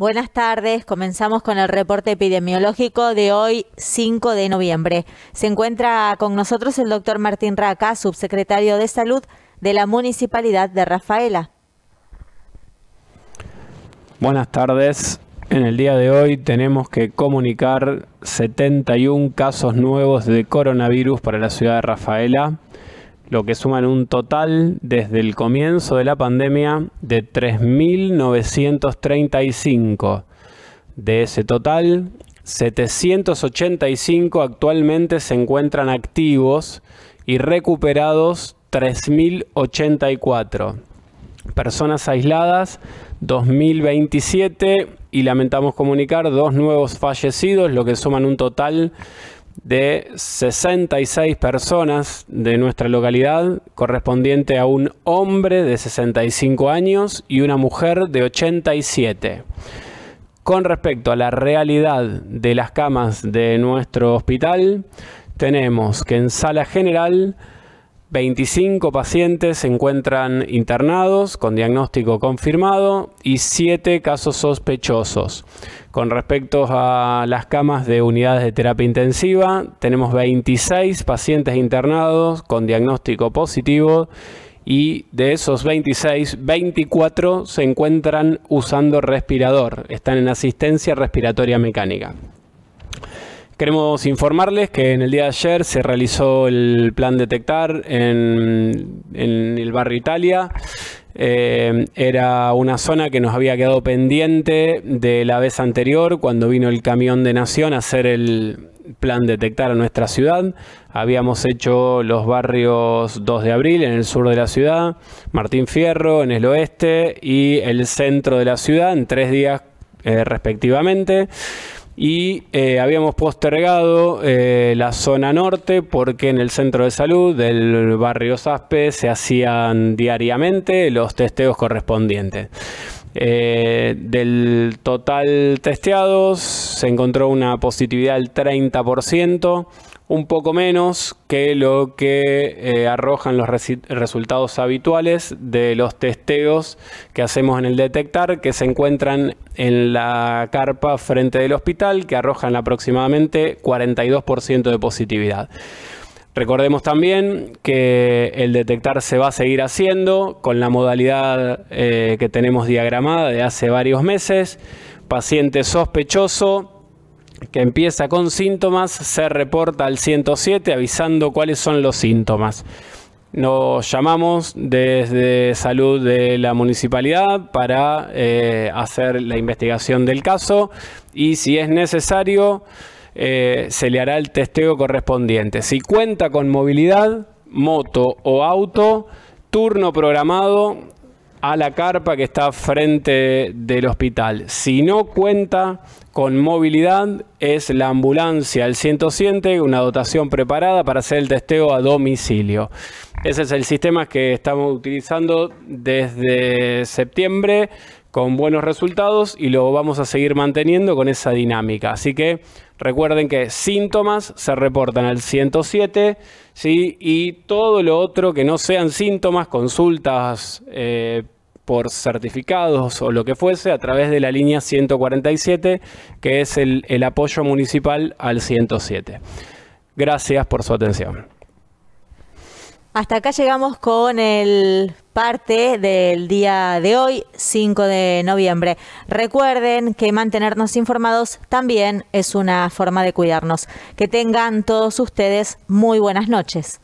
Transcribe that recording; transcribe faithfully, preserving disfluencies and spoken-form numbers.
Buenas tardes, comenzamos con el reporte epidemiológico de hoy, cinco de noviembre. Se encuentra con nosotros el doctor Martín Raca, subsecretario de Salud de la Municipalidad de Rafaela. Buenas tardes. En el día de hoy tenemos que comunicar setenta y un casos nuevos de coronavirus para la ciudad de Rafaela, lo que suman un total desde el comienzo de la pandemia de tres mil novecientos treinta y cinco. De ese total, setecientos ochenta y cinco actualmente se encuentran activos y recuperados tres mil ochenta y cuatro. Personas aisladas, dos mil veintisiete, y lamentamos comunicar dos nuevos fallecidos, lo que suman un total de sesenta y seis personas de nuestra localidad, correspondiente a un hombre de sesenta y cinco años y una mujer de ochenta y siete. Con respecto a la realidad de las camas de nuestro hospital, tenemos que en sala general veinticinco pacientes se encuentran internados con diagnóstico confirmado y siete casos sospechosos. Con respecto a las camas de unidades de terapia intensiva, tenemos veintiséis pacientes internados con diagnóstico positivo y de esos veintiséis, veinticuatro se encuentran usando respirador, están en asistencia respiratoria mecánica. Queremos informarles que en el día de ayer se realizó el plan Detectar en, en el barrio Italia. Eh, era una zona que nos había quedado pendiente de la vez anterior cuando vino el camión de Nación a hacer el plan Detectar a nuestra ciudad. Habíamos hecho los barrios dos de abril en el sur de la ciudad, Martín Fierro en el oeste y el centro de la ciudad en tres días eh, respectivamente. Y eh, habíamos postergado eh, la zona norte porque en el centro de salud del barrio Saspe se hacían diariamente los testeos correspondientes. Eh, del total testeados se encontró una positividad del treinta por ciento, un poco menos que lo que eh, arrojan los resultados habituales de los testeos que hacemos en el Detectar, que se encuentran en la carpa frente del hospital, que arrojan aproximadamente cuarenta y dos por ciento de positividad. Recordemos también que el Detectar se va a seguir haciendo con la modalidad eh, que tenemos diagramada de hace varios meses. Paciente sospechoso que empieza con síntomas se reporta al ciento siete avisando cuáles son los síntomas. Nos llamamos desde salud de la municipalidad para eh, hacer la investigación del caso y si es necesario eh, se le hará el testeo correspondiente. Si cuenta con movilidad, moto o auto, turno programado a la carpa que está frente del hospital. Si no cuenta con movilidad, es la ambulancia, el ciento siete, una dotación preparada para hacer el testeo a domicilio. Ese es el sistema que estamos utilizando desde septiembre con buenos resultados y lo vamos a seguir manteniendo con esa dinámica. Así que recuerden que síntomas se reportan al ciento siete, ¿sí? Y todo lo otro que no sean síntomas, consultas eh, por certificados o lo que fuese, a través de la línea ciento cuarenta y siete, que es el, el apoyo municipal al ciento siete. Gracias por su atención. Hasta acá llegamos con el parte del día de hoy, cinco de noviembre. Recuerden que mantenernos informados también es una forma de cuidarnos. Que tengan todos ustedes muy buenas noches.